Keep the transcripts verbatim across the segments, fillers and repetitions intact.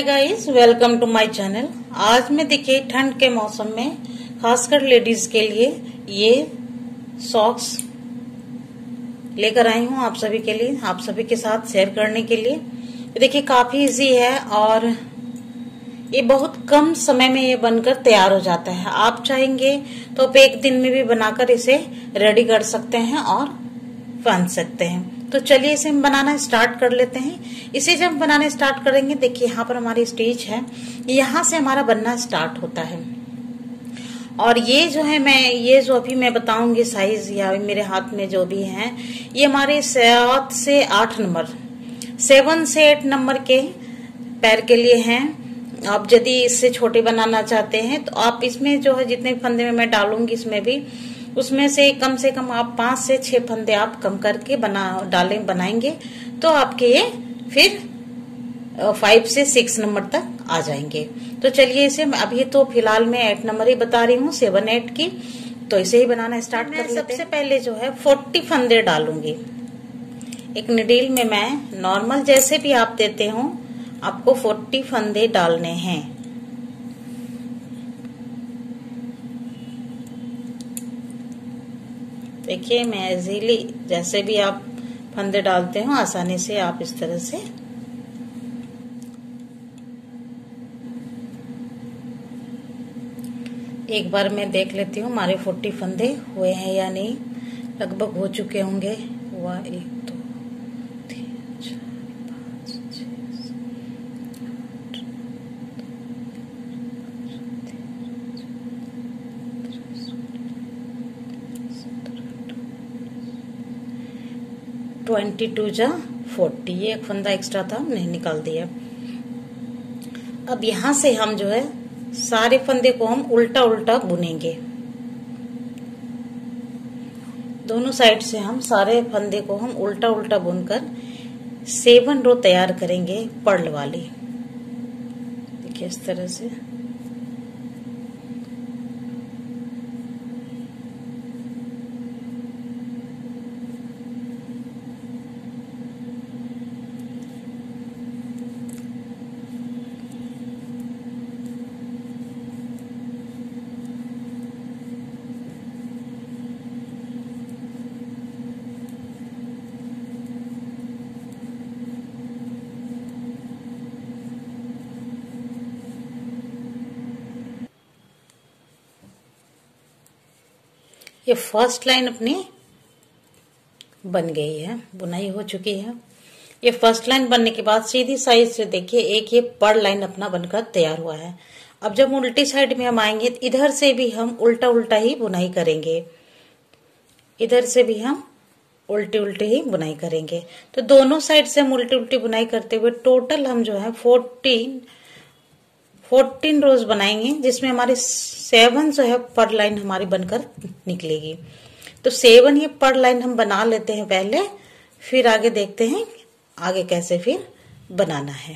Guys, welcome to my channel. आज मैं देखिए ठंड के मौसम में खासकर लेडीज के लिए ये सॉक्स लेकर आई हूँ आप सभी के लिए, आप सभी के साथ शेयर करने के लिए। देखिए काफी इजी है और ये बहुत कम समय में ये बनकर तैयार हो जाता है। आप चाहेंगे तो आप एक दिन में भी बनाकर इसे रेडी कर सकते हैं और पहन सकते हैं। तो चलिए इसे हम बनाना स्टार्ट कर लेते हैं। इसे जब बनाना स्टार्ट करेंगे, देखिए यहाँ पर हमारी स्टिच है, यहाँ से हमारा बनना स्टार्ट होता है। और ये जो है मैं ये जो अभी मैं बताऊंगी साइज या मेरे हाथ में जो भी है, ये हमारे सात से आठ नंबर सेवन से एट नंबर के पैर के लिए हैं। आप यदि इससे छोटे बनाना चाहते हैं तो आप इसमें जो है जितने फंदे में मैं डालूंगी इसमें भी उसमें से कम से कम आप पांच से छह फंदे आप कम करके बना डालें बनाएंगे तो आपके ये फिर फाइव से सिक्स नंबर तक आ जाएंगे। तो चलिए इसे अभी तो फिलहाल मैं एट नंबर ही बता रही हूँ, सेवन एट की, तो इसे ही बनाना स्टार्ट कर लेते हैं। सबसे पहले जो है फोर्टी फंदे डालूंगी एक निडील में। मैं नॉर्मल जैसे भी आप देते हो आपको फोर्टी फंदे डालने हैं। देखिए मैं इजीली जैसे भी आप फंदे डालते हो आसानी से आप इस तरह से एक बार मैं देख लेती हूँ हमारे फोर्टी फंदे हुए हैं या नहीं। लगभग हो चुके होंगे। वह एक दो तीन चार पाँच छः ट्वेंटी टू जा फोर्टी, ये एक फंदा एक्स्ट्रा था नहीं निकाल दिया। अब यहां से हम जो है सारे फंदे को हम उल्टा उल्टा बुनेंगे। दोनों साइड से हम सारे फंदे को हम उल्टा उल्टा बुनकर सेवन रो तैयार करेंगे पर्ल वाली। देखिए इस तरह से ये फर्स्ट लाइन अपनी बन गई है, बुनाई हो चुकी है। ये फर्स्ट लाइन बनने के बाद सीधी साइड से देखिए एक ये पर्ल लाइन अपना बनकर तैयार हुआ है। अब जब उल्टी साइड में हम आएंगे तो इधर से भी हम उल्टा उल्टा ही बुनाई करेंगे, इधर से भी हम उल्टी उल्टी ही बुनाई करेंगे। तो दोनों साइड से हम उल्टी उल्टी बुनाई करते हुए टोटल हम जो है फोर्टीन फोर्टीन रोज बनाएंगे, जिसमें हमारे सेवन जो है पर लाइन हमारी बनकर निकलेगी। तो सेवन ये पर लाइन हम बना लेते हैं पहले, फिर आगे देखते हैं आगे कैसे फिर बनाना है।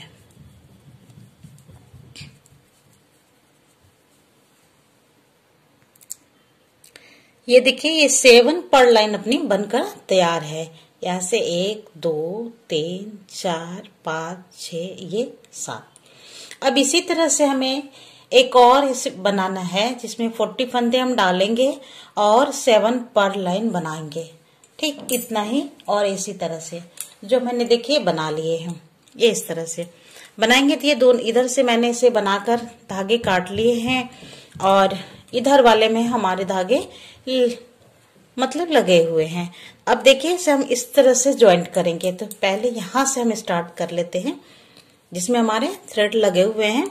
ये देखिए ये सेवन पर लाइन अपनी बनकर तैयार है। यहाँ से एक दो तीन चार पाँच छ ये सात। अब इसी तरह से हमें एक और इसे बनाना है जिसमें फोर्टी फंदे हम डालेंगे और सेवन पर लाइन बनाएंगे। ठीक इतना ही। और इसी तरह से जो मैंने देखिए बना लिए हैं ये इस तरह से बनाएंगे। तो ये दोनों इधर से मैंने इसे बनाकर धागे काट लिए हैं और इधर वाले में हमारे धागे मतलब लगे हुए हैं। अब देखिए इसे हम इस तरह से ज्वाइंट करेंगे। तो पहले यहां से हम स्टार्ट कर लेते हैं जिसमें हमारे थ्रेड लगे हुए हैं।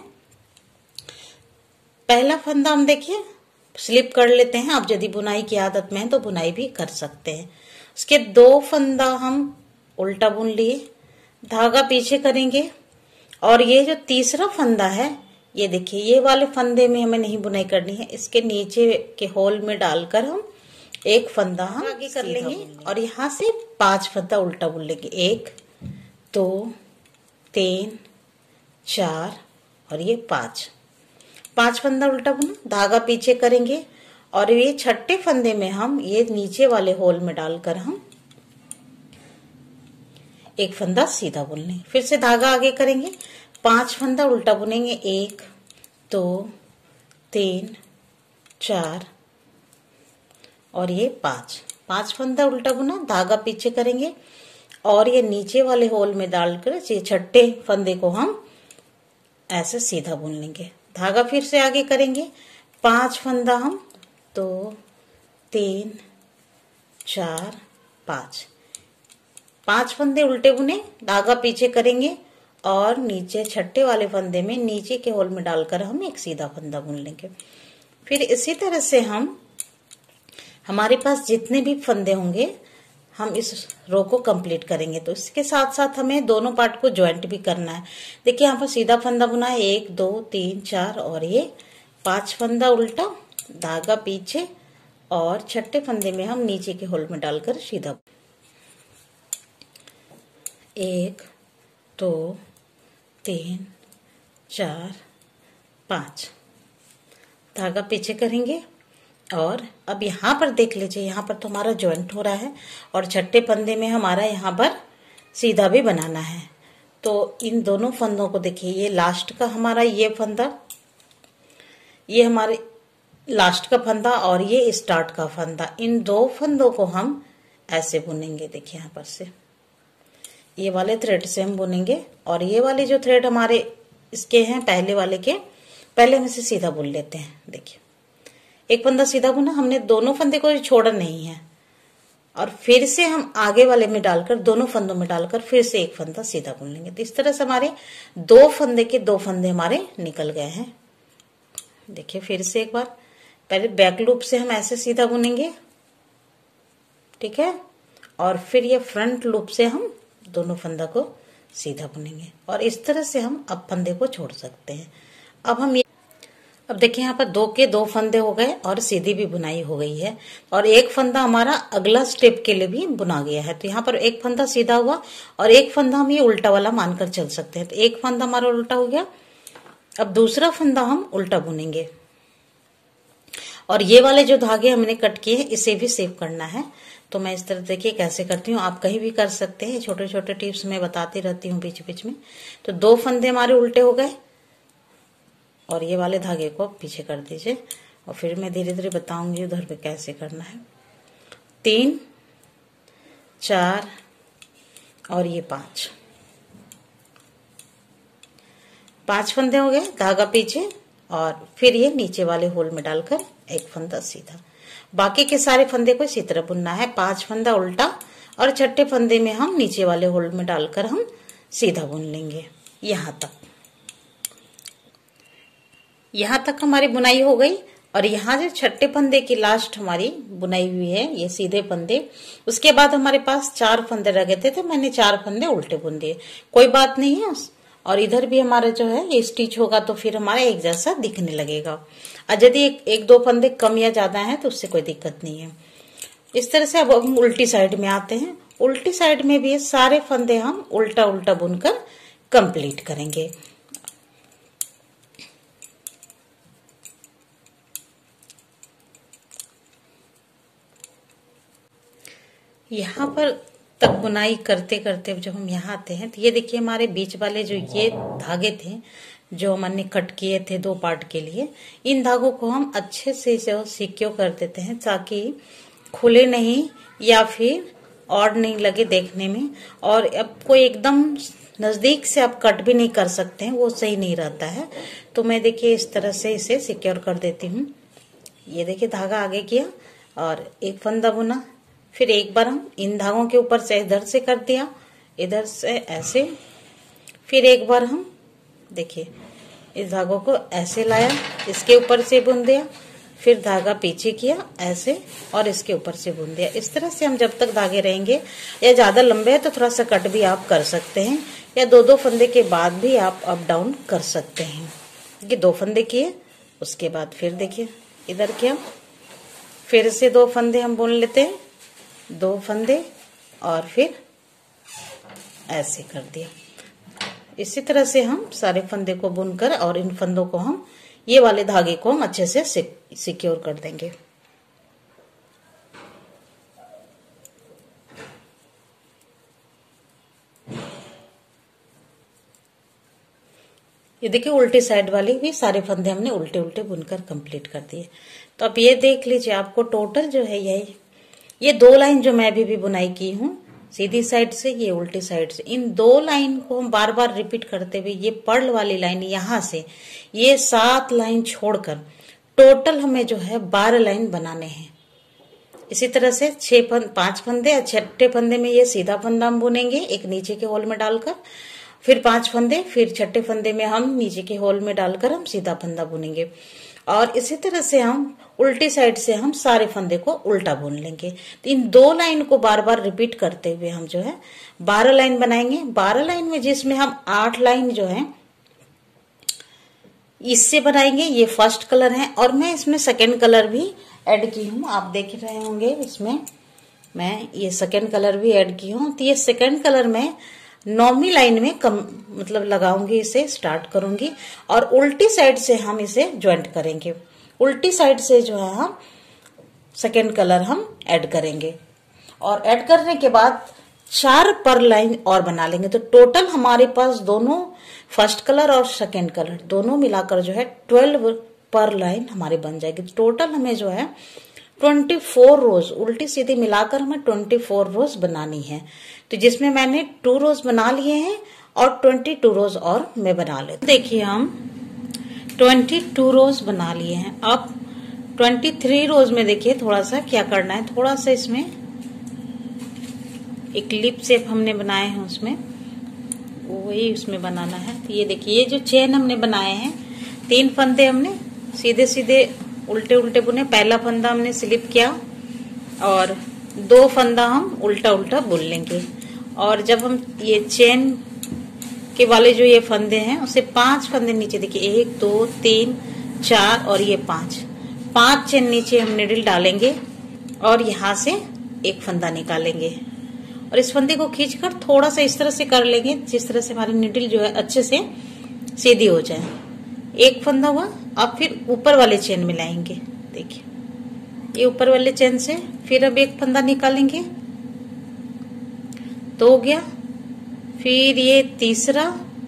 पहला फंदा हम देखिए स्लिप कर लेते हैं। आप यदि बुनाई की आदत में है तो बुनाई भी कर सकते हैं। उसके दो फंदा हम उल्टा बुन लिए, धागा पीछे करेंगे और ये जो तीसरा फंदा है ये देखिए ये वाले फंदे में हमें नहीं बुनाई करनी है, इसके नीचे के होल में डालकर हम एक फंदा हम आगे कर लेंगे और यहाँ से पांच फंदा उल्टा बुन लेंगे। एक दो तीन चार और ये पांच पांच फंदा उल्टा बुना, धागा पीछे करेंगे और ये छठे फंदे में हम ये नीचे वाले होल में डालकर हम एक फंदा सीधा बुन लें। फिर से धागा आगे करेंगे, पांच फंदा उल्टा बुनेंगे, एक दो तीन चार और ये पांच, पांच फंदा उल्टा बुना, धागा पीछे करेंगे और ये नीचे वाले होल में डालकर ये छठे फंदे को हम ऐसे सीधा बुन लेंगे। धागा फिर से आगे करेंगे, पांच फंदा हम, दो तीन चार पांच, पांच फंदे उल्टे बुने, धागा पीछे करेंगे और नीचे छठे वाले फंदे में नीचे के होल में डालकर हम एक सीधा फंदा बुन लेंगे। फिर इसी तरह से हम हमारे पास जितने भी फंदे होंगे हम इस रो को कंप्लीट करेंगे। तो इसके साथ साथ हमें दोनों पार्ट को ज्वाइंट भी करना है। देखिए यहाँ पर सीधा फंदा बुना है, एक दो तीन चार और ये पांच फंदा उल्टा, धागा पीछे और छठे फंदे में हम नीचे के होल में डालकर सीधा, एक दो तीन चार पांच, धागा पीछे करेंगे और अब यहाँ पर देख लीजिए, यहाँ पर तो हमारा ज्वाइंट हो रहा है और छठे फंदे में हमारा यहाँ पर सीधा भी बनाना है। तो इन दोनों फंदों को देखिए, ये लास्ट का हमारा ये फंदा, ये हमारे लास्ट का फंदा और ये स्टार्ट का फंदा, इन दो फंदों को हम ऐसे बुनेंगे। देखिए यहाँ पर से ये वाले थ्रेड से हम बुनेंगे और ये वाले जो थ्रेड हमारे इसके हैं पहले वाले के, पहले हम इसे सीधा बुन लेते हैं। देखिए एक फंदा सीधा बुना, हमने दोनों फंदे को छोड़ा नहीं है और फिर से हम आगे वाले में डालकर दोनों फंदों में डालकर फिर से एक फंदा सीधा बुन लेंगे। तो इस तरह से हमारे दो फंदे के दो फंदे हमारे निकल गए हैं। देखिए फिर से एक बार, पहले बैक लूप से हम ऐसे सीधा बुनेंगे, ठीक है, और फिर ये फ्रंट लूप से हम दोनों फंदा को सीधा बुनेंगे और इस तरह से हम अब फंदे को छोड़ सकते हैं। अब हम ये अब देखिए यहाँ पर दो के दो फंदे हो गए और सीधी भी बुनाई हो गई है और एक फंदा हमारा अगला स्टेप के लिए भी बुना गया है। तो यहाँ पर एक फंदा सीधा हुआ और एक फंदा हम ये उल्टा वाला मानकर चल सकते हैं। तो एक फंदा हमारा उल्टा हो गया, अब दूसरा फंदा हम उल्टा बुनेंगे और ये वाले जो धागे हमने कट किए हैं इसे भी सेव करना है। तो मैं इस तरह देखिए कैसे करती हूँ, आप कहीं भी कर सकते हैं, छोटे छोटे टिप्स मैं बताती रहती हूँ बीच बीच में। तो दो फंदे हमारे उल्टे हो गए और ये वाले धागे को पीछे कर दीजिए और फिर मैं धीरे धीरे बताऊंगी उधर पे कैसे करना है। तीन चार और ये पांच, पांच फंदे हो गए, धागा पीछे और फिर ये नीचे वाले होल में डालकर एक फंदा सीधा। बाकी के सारे फंदे को इसी तरह बुनना है, पांच फंदा उल्टा और छठे फंदे में हम नीचे वाले होल में डालकर हम सीधा बुन लेंगे। यहां तक यहां तक हमारी बुनाई हो गई और यहाँ जो छठे फंदे की लास्ट हमारी बुनाई हुई है ये सीधे फंदे, उसके बाद हमारे पास चार फंदे रह गए थे तो मैंने चार फंदे उल्टे बुन दिए, कोई बात नहीं है। और इधर भी हमारा जो है ये स्टिच होगा तो फिर हमारा एक जैसा दिखने लगेगा और यदि एक, एक दो फंदे कम या ज्यादा है तो उससे कोई दिक्कत नहीं है। इस तरह से अब हम उल्टी साइड में आते हैं। उल्टी साइड में भी सारे फंदे हम उल्टा उल्टा बुनकर कंप्लीट करेंगे। यहाँ पर तक बुनाई करते करते जब हम यहाँ आते हैं तो ये देखिए हमारे बीच वाले जो ये धागे थे जो हमने कट किए थे दो पार्ट के लिए, इन धागों को हम अच्छे से सिक्योर कर देते हैं ताकि खुले नहीं या फिर और नहीं लगे देखने में। और अब कोई एकदम नजदीक से आप कट भी नहीं कर सकते हैं, वो सही नहीं रहता है। तो मैं देखिए इस तरह से इसे सिक्योर कर देती हूँ। ये देखिए धागा आगे किया और एक फंदा बुना, फिर एक बार हम इन धागों के ऊपर से इधर से कर दिया, इधर से ऐसे, फिर एक बार हम देखिए इस धागों को ऐसे लाया, इसके ऊपर से बुन दिया, फिर धागा पीछे किया ऐसे और इसके ऊपर से बुन दिया। इस तरह से हम जब तक धागे रहेंगे, या ज्यादा लंबे है तो थोड़ा सा कट भी आप कर सकते हैं या दो दो फंदे के बाद भी आप अप डाउन कर सकते हैं। ये दो फंदे किए, उसके बाद फिर देखिए इधर किया, फिर से दो फंदे हम बुन लेते हैं, दो फंदे और फिर ऐसे कर दिया। इसी तरह से हम सारे फंदे को बुनकर और इन फंदों को हम ये वाले धागे को हम अच्छे से सिक्योर कर देंगे। ये देखिए उल्टी साइड वाली भी सारे फंदे हमने उल्टे उल्टे बुनकर कंप्लीट कर दिए। तो अब ये देख लीजिए, आपको टोटल जो है यही ये दो लाइन जो मैं अभी भी बुनाई की हूँ सीधी साइड से, ये उल्टी साइड से, इन दो लाइन को हम बार बार रिपीट करते हुए ये पर्ल वाली लाइन यहां से ये सात लाइन छोड़कर टोटल हमें जो है बारह लाइन बनाने हैं। इसी तरह से छह फंद पांच फंदे, छठे फंदे में ये सीधा फंदा हम बुनेंगे एक नीचे के होल में डालकर, फिर पांच फंदे, फिर छठे फंदे में हम नीचे के होल में डालकर हम सीधा फंदा बुनेंगे। और इसी तरह से हम उल्टी साइड से हम सारे फंदे को उल्टा बुन लेंगे। तो इन दो लाइन को बार बार रिपीट करते हुए हम जो है बारह लाइन बनाएंगे। बारह लाइन में जिसमें हम आठ लाइन जो है इससे बनाएंगे, ये फर्स्ट कलर है, और मैं इसमें सेकेंड कलर भी ऐड की हूँ, आप देख रहे होंगे इसमें मैं ये सेकेंड कलर भी ऐड की हूँ। तो ये सेकेंड कलर में नौवीं लाइन में कम मतलब लगाऊंगी, इसे स्टार्ट करूंगी और उल्टी साइड से हम इसे ज्वाइंट करेंगे। उल्टी साइड से जो है हम सेकेंड कलर हम ऐड करेंगे और ऐड करने के बाद चार पर लाइन और बना लेंगे। तो टोटल हमारे पास दोनों फर्स्ट कलर और सेकेंड कलर दोनों मिलाकर जो है ट्वेल्व पर लाइन हमारी बन जाएगी। टोटल हमें जो है ट्वेंटी फोर रोज उल्टी सीधी मिलाकर हमें ट्वेंटी फोर रोज बनानी है। तो जिसमें मैंने टू रोज बना लिए हैं और ट्वेंटी टू रोज और मैं बना लेती। देखिए हम ट्वेंटी टू रोज बना लिए हैं। अब ट्वेंटी थ्री रोज में देखिए थोड़ा सा क्या करना है, थोड़ा सा इसमें एक लिप शेप हमने बनाए हैं उसमें वही उसमें बनाना है। तो ये देखिए ये जो चेन हमने बनाए हैं, तीन फंदे हमने सीधे सीधे उल्टे उल्टे बुने। पहला फंदा हमने स्लिप किया और दो फंदा हम उल्टा उल्टा बुन लेंगे। और जब हम ये चेन के वाले जो ये फंदे हैं उसे पांच फंदे नीचे देखिए, एक दो तीन चार और ये पांच पांच चेन नीचे हम निडल डालेंगे और यहाँ से एक फंदा निकालेंगे और इस फंदे को खींचकर थोड़ा सा इस तरह से कर लेंगे जिस तरह से हमारी निडल जो है अच्छे से सीधी हो जाए। एक फंदा हुआ, अब फिर ऊपर वाले चेन में लाएंगे। देखिए ये ऊपर वाले चेन से फिर अब एक फंदा निकालेंगे तो हो गया, फिर ये तीसरा,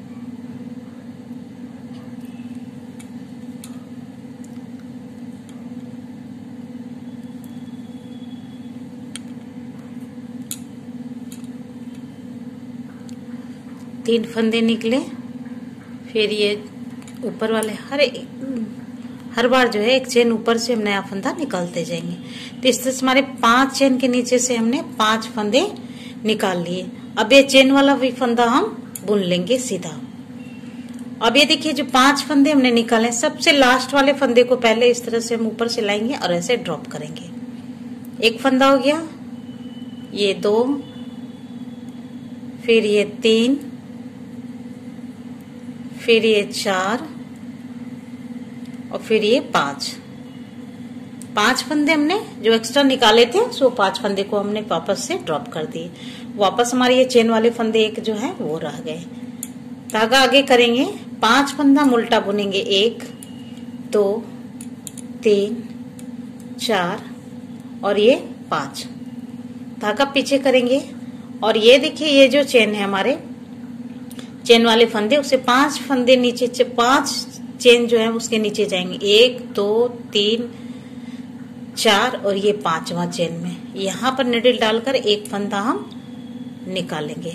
तीन फंदे निकले, फिर ये ऊपर वाले हर हर बार जो है एक चेन ऊपर से हम नया फंदा निकालते जाएंगे। तो इस तरह से हमारे पांच चेन के नीचे से हमने पांच फंदे निकाल लिए। अब ये चेन वाला भी फंदा हम बुन लेंगे सीधा। अब ये देखिए जो पांच फंदे हमने निकाले, सबसे लास्ट वाले फंदे को पहले इस तरह से हम ऊपर से लाएंगे और ऐसे ड्रॉप करेंगे। एक फंदा हो गया, ये दो, फिर ये तीन, फिर ये चार और फिर ये पांच। पांच फंदे हमने जो एक्स्ट्रा निकाले थे सो पांच फंदे को हमने वापस से ड्रॉप कर दिए। वापस हमारे ये चेन वाले फंदे एक जो है वो रह गए। धागा आगे करेंगे, पांच फंदा हम उल्टा बुनेंगे, एक दो तीन चार और ये पांच। धागा पीछे करेंगे और ये देखिए ये जो चेन है हमारे चेन वाले फंदे उसे पांच फंदे नीचे, पांच चेन जो है उसके नीचे जाएंगे, एक दो तीन चार और ये पांचवा चेन में यहाँ पर निडल डालकर एक फंदा हम निकालेंगे।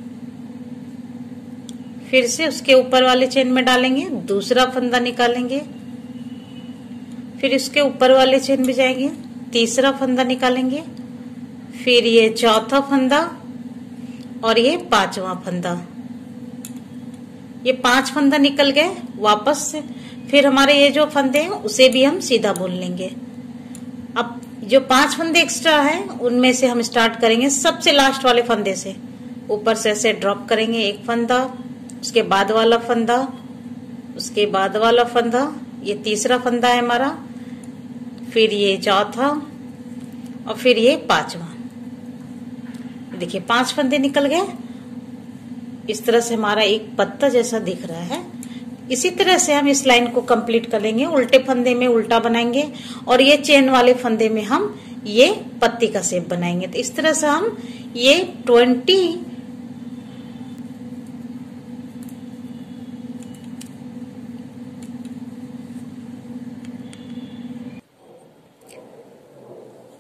फिर से उसके ऊपर वाले चेन में डालेंगे, दूसरा फंदा निकालेंगे, फिर इसके ऊपर वाले चेन में जाएंगे, तीसरा फंदा निकालेंगे, फिर ये चौथा फंदा और ये पांचवा फंदा। ये पांच फंदा निकल गए। वापस से फिर हमारे ये जो फंदे हैं उसे भी हम सीधा बुन लेंगे। अब जो पांच फंदे एक्स्ट्रा हैं उनमें से हम स्टार्ट करेंगे सबसे लास्ट वाले फंदे से, ऊपर से ऐसे ड्रॉप करेंगे एक फंदा, उसके बाद वाला फंदा, उसके बाद वाला फंदा, ये तीसरा फंदा है हमारा, फिर ये चौथा और फिर ये पांचवा। देखिए पांच फंदे निकल गए। इस तरह से हमारा एक पत्ता जैसा दिख रहा है। इसी तरह से हम इस लाइन को कंप्लीट कर लेंगे। उल्टे फंदे में उल्टा बनाएंगे और ये चेन वाले फंदे में हम ये पत्ती का शेप बनाएंगे। तो इस तरह से हम ये ट्वेंटी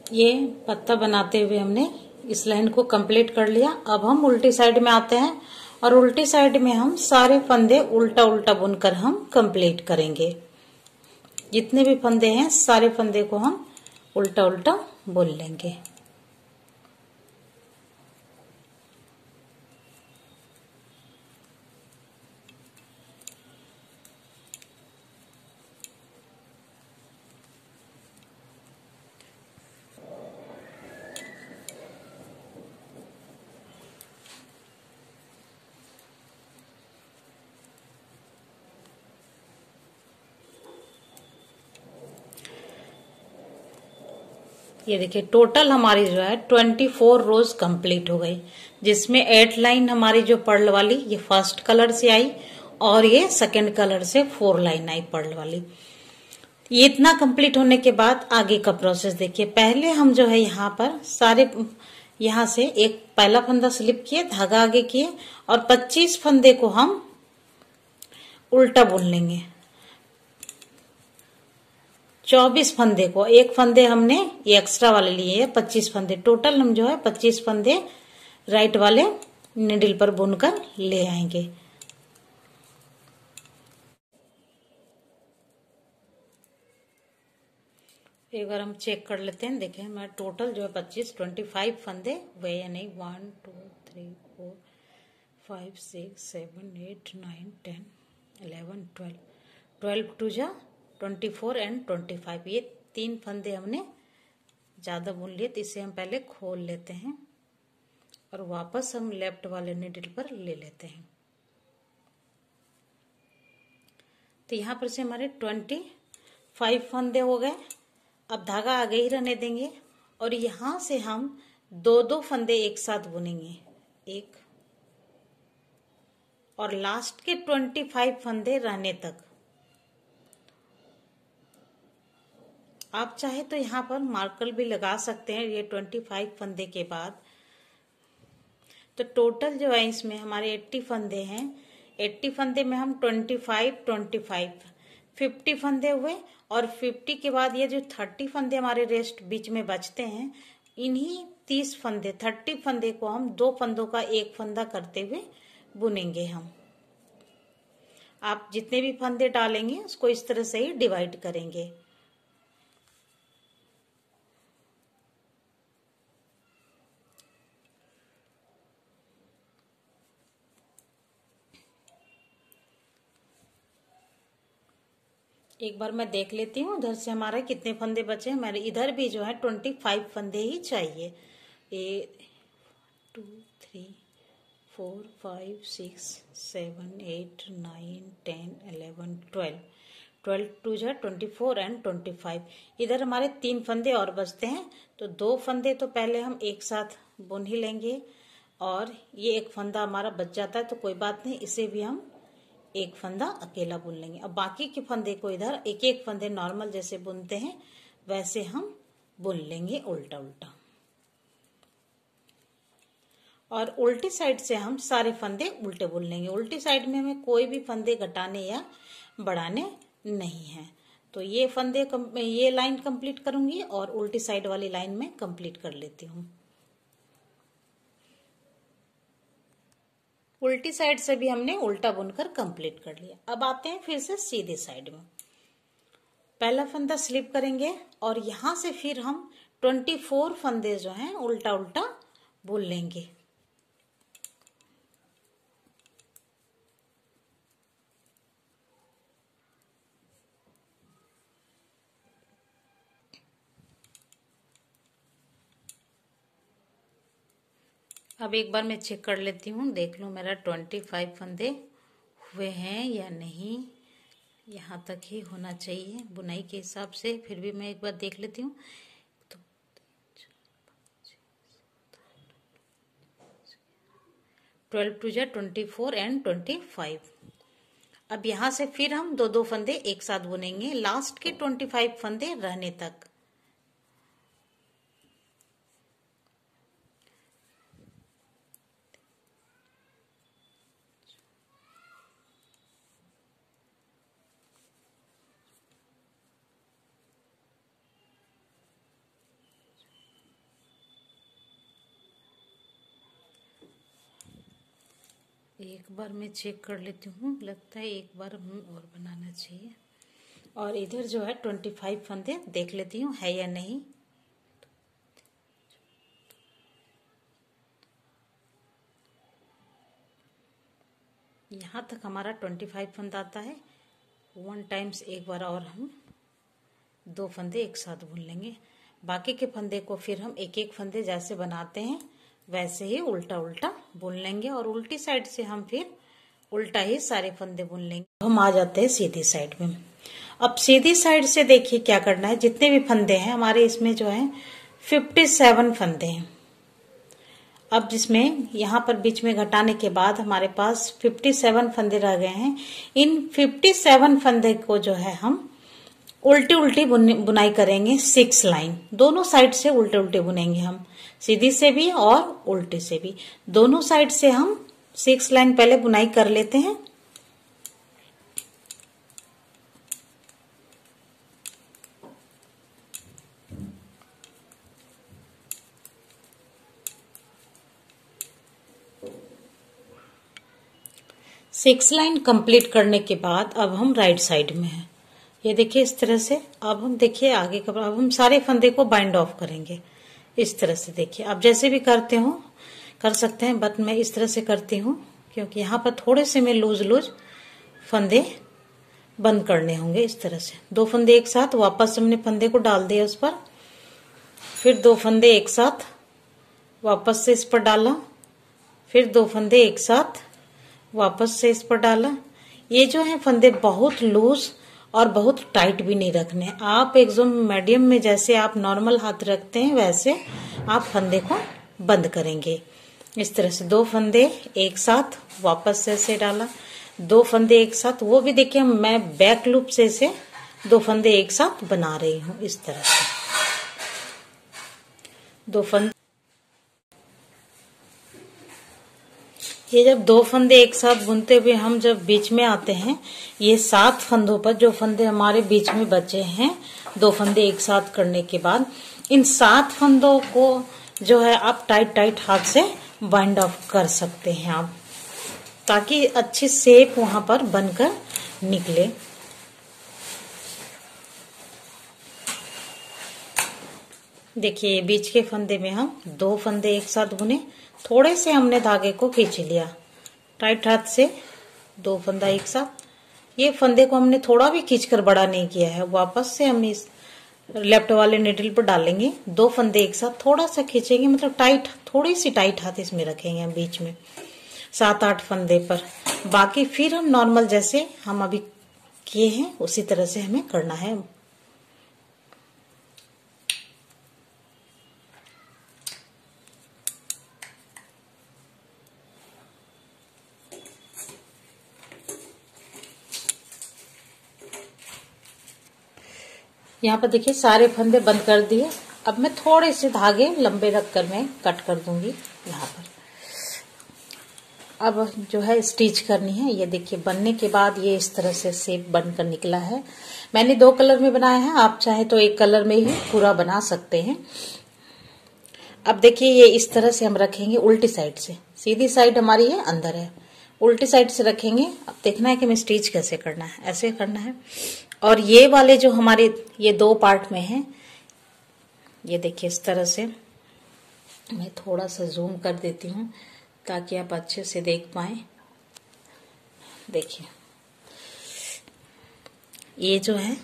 ये पत्ता बनाते हुए हमने इस लाइन को कंप्लीट कर लिया। अब हम उल्टी साइड में आते हैं और उल्टी साइड में हम सारे फंदे उल्टा उल्टा बुनकर हम कंप्लीट करेंगे। जितने भी फंदे हैं सारे फंदे को हम उल्टा उल्टा बुन लेंगे। ये देखिए टोटल हमारी जो है ट्वेंटी फोर रोज कंप्लीट हो गई, जिसमें एट लाइन हमारी जो पर्ल वाली ये फर्स्ट कलर से आई और ये सेकंड कलर से फोर लाइन आई पर्ल वाली। ये इतना कंप्लीट होने के बाद आगे का प्रोसेस देखिए। पहले हम जो है यहाँ पर सारे यहाँ से एक पहला फंदा स्लिप किए, धागा आगे किए और पच्चीस फंदे को हम उल्टा बुन लेंगे। चौबीस फंदे को, एक फंदे हमने ये एक्स्ट्रा वाले लिए हैं, पच्चीस फंदे टोटल हम जो है पच्चीस फंदे राइट वाले निडल पर बुनकर ले आएंगे। एक बार हम चेक कर लेते हैं। देखें मैं टोटल जो है पच्चीस ट्वेंटी फाइव फंदे हुए या नहीं। One two three four five six seven eight nine ten eleven twelve twelve to जा twenty four and twenty five. ये तीन फंदे हमने ज्यादा बुन लिए, तो इसे हम पहले खोल लेते हैं और वापस हम लेफ्ट वाले नीडल पर ले लेते हैं। तो यहां पर से हमारे ट्वेंटी फाइव फंदे हो गए। अब धागा आगे ही रहने देंगे और यहां से हम दो दो फंदे एक साथ बुनेंगे, एक और लास्ट के ट्वेंटी फाइव फंदे रहने तक। आप चाहे तो यहाँ पर मार्कर भी लगा सकते हैं। ये ट्वेंटी फाइव फंदे के बाद तो टोटल जो है इसमें हमारे अस्सी फंदे हैं। अस्सी फंदे में हम पच्चीस, पच्चीस, पचास फंदे हुए और पचास के बाद ये जो तीस फंदे हमारे रेस्ट बीच में बचते हैं, इन्हीं तीस फंदे तीस फंदे को हम दो फंदों का एक फंदा करते हुए बुनेंगे। हम आप जितने भी फंदे डालेंगे उसको इस तरह से ही डिवाइड करेंगे। एक बार मैं देख लेती हूँ उधर से हमारा कितने फंदे बचे हैं। मेरे इधर भी जो है ट्वेंटी फाइव फंदे ही चाहिए। ए two three four five six seven eight nine ten eleven twelve twelve to जो है twenty four and twenty five. इधर हमारे तीन फंदे और बचते हैं, तो दो फंदे तो पहले हम एक साथ बुन ही लेंगे और ये एक फंदा हमारा बच जाता है तो कोई बात नहीं, इसे भी हम एक फंदा अकेला बुन लेंगे। अब बाकी के फंदे को इधर एक एक फंदे नॉर्मल जैसे बुनते हैं वैसे हम बुन लेंगे उल्टा उल्टा। और उल्टी साइड से हम सारे फंदे उल्टे बुन लेंगे। उल्टी साइड में हमें कोई भी फंदे घटाने या बढ़ाने नहीं है। तो ये फंदे ये लाइन कंप्लीट करूंगी और उल्टी साइड वाली लाइन में कंप्लीट कर लेती हूँ। उल्टी साइड से भी हमने उल्टा बुनकर कंप्लीट कर लिया। अब आते हैं फिर से सीधे साइड में। पहला फंदा स्लिप करेंगे और यहां से फिर हम चौबीस फंदे जो हैं उल्टा उल्टा बुन लेंगे। अब एक बार मैं चेक कर लेती हूँ, देख लूँ मेरा पच्चीस फंदे हुए हैं या नहीं। यहाँ तक ही होना चाहिए बुनाई के हिसाब से, फिर भी मैं एक बार देख लेती हूँ। तो ट्वेल्व टू जा twenty four and twenty five. अब यहाँ से फिर हम दो दो फंदे एक साथ बुनेंगे लास्ट के ट्वेंटी फाइव फंदे रहने तक। एक बार मैं चेक कर लेती हूँ, लगता है एक बार हमें और बनाना चाहिए। और इधर जो है ट्वेंटी फाइव फंदे देख लेती हूँ है या नहीं। यहाँ तक हमारा ट्वेंटी फाइव फंदा आता है। वन टाइम्स एक बार और हम दो फंदे एक साथ बुन लेंगे। बाकी के फंदे को फिर हम एक एक फंदे जैसे बनाते हैं वैसे ही उल्टा उल्टा बुन लेंगे, और उल्टी साइड से हम फिर उल्टा ही सारे फंदे बुन लेंगे। हम आ जाते हैं सीधी साइड में। अब सीधी साइड से देखिए क्या करना है। जितने भी फंदे हैं हमारे इसमें जो है फिफ्टी सेवन फंदे हैं। अब जिसमें यहाँ पर बीच में घटाने के बाद हमारे पास फिफ्टी सेवन फंदे रह गए हैं। इन फिफ्टी सेवन फंदे को जो है हम उल्टी उल्टी बुनाई करेंगे। सिक्स लाइन दोनों साइड से उल्टे उल्टे बुनेंगे हम, सीधी से भी और उल्टे से भी, दोनों साइड से हम सिक्स लाइन पहले बुनाई कर लेते हैं। सिक्स लाइन कंप्लीट करने के बाद अब हम राइट साइड में हैं। ये देखिए इस तरह से। अब हम देखिए आगे का, अब हम सारे फंदे को बाइंड ऑफ करेंगे इस तरह से। देखिए आप जैसे भी करते हो कर सकते हैं, बट मैं इस तरह से करती हूँ क्योंकि यहाँ पर थोड़े से में लूज लूज फंदे बंद करने होंगे। इस तरह से दो फंदे एक साथ, वापस हमने फंदे को डाल दिया उस पर, फिर दो फंदे एक साथ वापस से इस पर डाला, फिर दो फंदे एक साथ वापस से इस पर डाला। ये जो है फंदे बहुत लूज और बहुत टाइट भी नहीं रखने। आप एकदम मीडियम में, जैसे आप नॉर्मल हाथ रखते हैं वैसे आप फंदे को बंद करेंगे इस तरह से। दो फंदे एक साथ वापस से ऐसे डाला, दो फंदे एक साथ, वो भी देखिए मैं बैक लूप से इसे दो फंदे एक साथ बना रही हूँ इस तरह से। दो फंदे, ये जब दो फंदे एक साथ बुनते हुए हम जब बीच में आते हैं, ये सात फंदों पर जो फंदे हमारे बीच में बचे हैं दो फंदे एक साथ करने के बाद, इन सात फंदों को जो है आप टाइट टाइट हाथ से बाइंड ऑफ कर सकते हैं आप, ताकि अच्छी शेप वहां पर बनकर निकले। देखिए बीच के फंदे में हम दो फंदे एक साथ बुने, थोड़े से हमने धागे को खींच लिया टाइट हाथ से, दो फंदा एक साथ। ये फंदे को हमने थोड़ा भी खींचकर बड़ा नहीं किया है, वापस से हम इस लेफ्ट वाले निडल पर डालेंगे, दो फंदे एक साथ थोड़ा सा खींचेंगे, मतलब टाइट, थोड़ी सी टाइट हाथ इसमें रखेंगे हम बीच में सात आठ फंदे पर। बाकी फिर हम नॉर्मल जैसे हम अभी किए हैं उसी तरह से हमें करना है। यहाँ पर देखिए सारे फंदे बंद कर दिए। अब मैं थोड़े से धागे लंबे रखकर मैं कट कर दूंगी यहाँ पर। अब जो है स्टिच करनी है। ये देखिए बनने के बाद ये इस तरह से शेप बनकर निकला है। मैंने दो कलर में बनाया है, आप चाहे तो एक कलर में ही पूरा बना सकते हैं। अब देखिए ये इस तरह से हम रखेंगे उल्टी साइड से, सीधी साइड हमारी ये अंदर है, उल्टी साइड से रखेंगे। अब देखना है कि मैं स्टिच कैसे करना है, ऐसे करना है। और ये वाले जो हमारे ये दो पार्ट में हैं, ये देखिए इस तरह से मैं थोड़ा सा जूम कर देती हूँ ताकि आप अच्छे से देख पाएं। देखिए ये जो है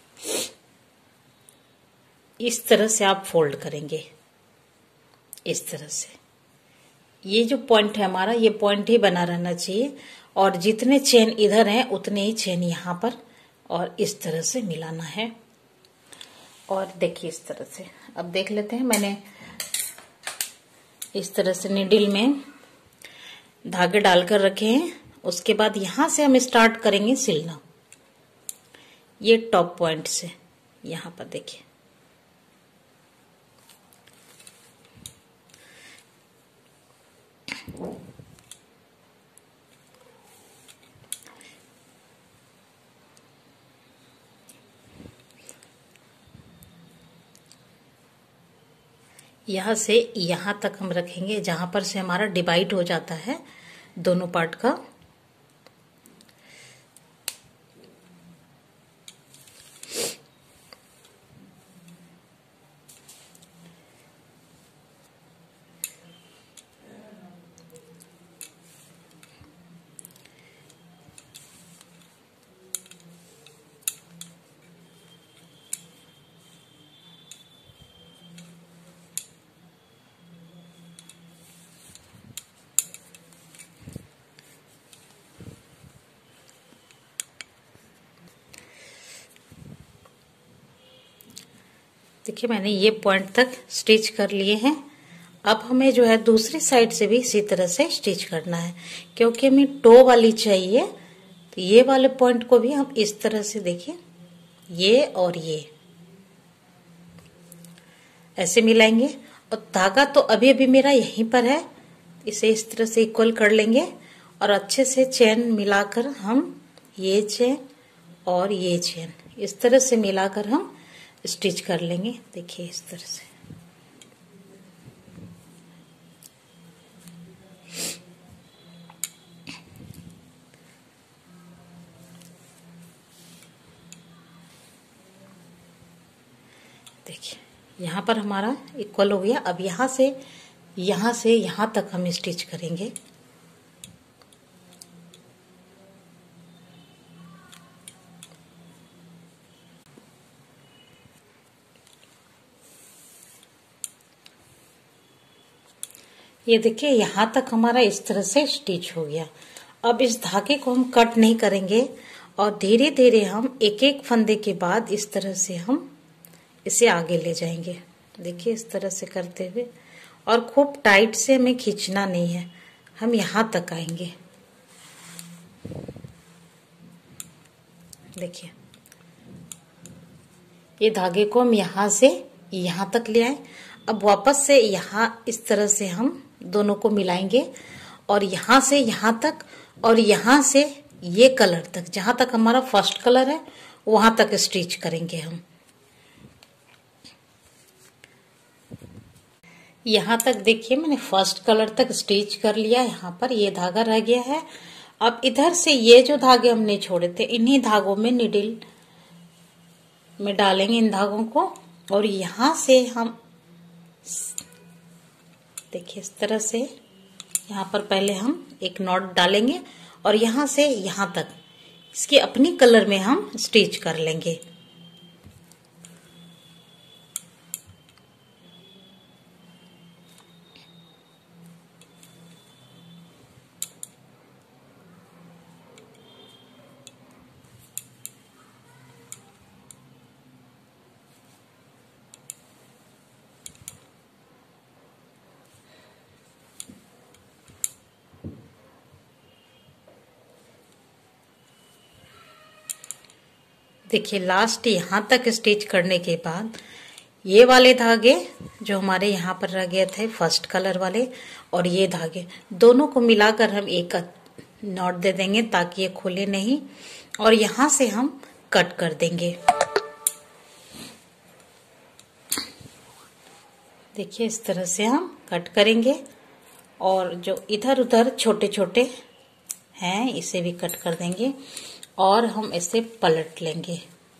इस तरह से आप फोल्ड करेंगे इस तरह से। ये जो पॉइंट है हमारा, ये पॉइंट ही बना रहना चाहिए, और जितने चेन इधर हैं उतने ही चेन यहाँ पर, और इस तरह से मिलाना है। और देखिए इस तरह से अब देख लेते हैं। मैंने इस तरह से निडल में धागे डालकर रखे हैं। उसके बाद यहां से हम स्टार्ट करेंगे सिलना, ये टॉप पॉइंट से यहां पर देखिए। यहां से यहां तक हम रखेंगे, जहां पर से हमारा डिवाइड हो जाता है दोनों पार्ट का। देखिए मैंने ये पॉइंट तक स्टिच कर लिए हैं। अब हमें जो है दूसरी साइड से भी इसी तरह से स्टिच करना है, क्योंकि हमें टो वाली चाहिए। तो ये वाले पॉइंट को भी हम इस तरह से देखिए, ये और ये ऐसे मिलाएंगे। और धागा तो अभी अभी मेरा यहीं पर है, इसे इस तरह से इक्वल कर लेंगे और अच्छे से चेन मिलाकर हम ये चेन और ये चेन इस तरह से मिलाकर हम स्टिच कर लेंगे। देखिए इस तरह से। देखिए यहाँ पर हमारा इक्वल हो गया। अब यहाँ से यहाँ से यहाँ तक हम स्टिच करेंगे। ये देखिए यहाँ तक हमारा इस तरह से स्टिच हो गया। अब इस धागे को हम कट नहीं करेंगे और धीरे धीरे हम एक एक फंदे के बाद इस तरह से हम इसे आगे ले जाएंगे। देखिए इस तरह से करते हुए, और खूब टाइट से हमें खींचना नहीं है, हम यहाँ तक आएंगे। देखिए ये धागे को हम यहाँ से यहाँ तक ले आए। अब वापस से यहाँ इस तरह से हम दोनों को मिलाएंगे और यहाँ से यहाँ तक और यहाँ से ये कलर तक, जहां तक हमारा फर्स्ट कलर है वहां तक स्टिच करेंगे हम। यहाँ तक देखिए मैंने फर्स्ट कलर तक स्टिच कर लिया। यहाँ पर ये धागा रह गया है। अब इधर से ये जो धागे हमने छोड़े थे, इन्हीं धागों में निडिल में डालेंगे इन धागों को, और यहाँ से हम देखिए इस तरह से यहाँ पर पहले हम एक नॉट डालेंगे और यहाँ से यहाँ तक इसके अपनी कलर में हम स्टिच कर लेंगे। देखिए लास्ट यहाँ तक स्टिच करने के बाद ये वाले धागे जो हमारे यहाँ पर रह गए थे फर्स्ट कलर वाले, और ये धागे दोनों को मिलाकर हम एक नॉट दे देंगे ताकि ये खुले नहीं, और यहाँ से हम कट कर देंगे। देखिए इस तरह से हम कट करेंगे, और जो इधर उधर छोटे छोटे हैं इसे भी कट कर देंगे और हम इसे पलट लेंगे।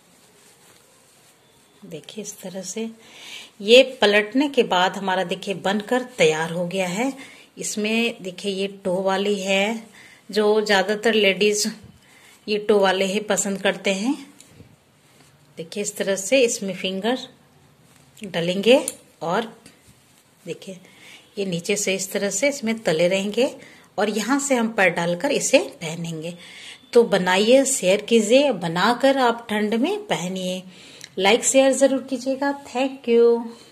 देखिए इस तरह से ये पलटने के बाद हमारा देखिए बनकर तैयार हो गया है। इसमें देखिए ये टो वाली है, जो ज्यादातर लेडीज ये टो वाले ही पसंद करते हैं। देखिए इस तरह से इसमें फिंगर डालेंगे और देखिए ये नीचे से इस तरह से इसमें तले रहेंगे, और यहाँ से हम पैर डालकर इसे पहनेंगे। तो बनाइए, शेयर कीजिए, बनाकर आप ठंड में पहनिए। लाइक शेयर जरूर कीजिएगा। Thank you.